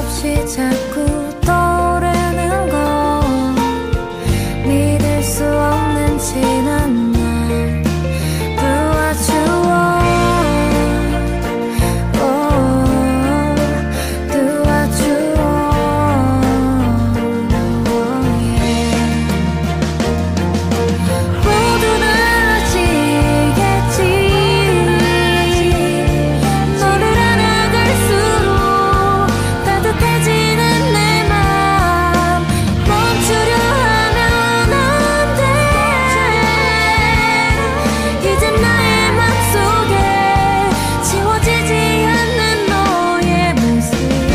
없이 자꾸 떠오르는 건 믿을 수 없는 지난 날 불과 추억 두와 추억 모두는 아시겠지 너를 안아갈수록 따뜻해지는 내 맘 멈추려 하면 안 돼 이젠 나의 맘속에 지워지지 않는 너의 모습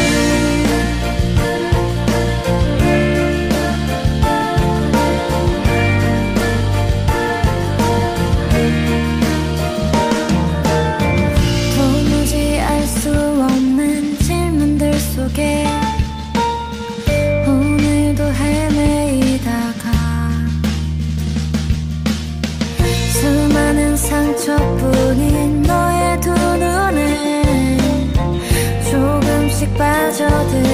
도무지 알 수 없는 질문들 속에 오늘도 헤매이다가 수많은 상처뿐인 너의 두 눈에 조금씩 빠져들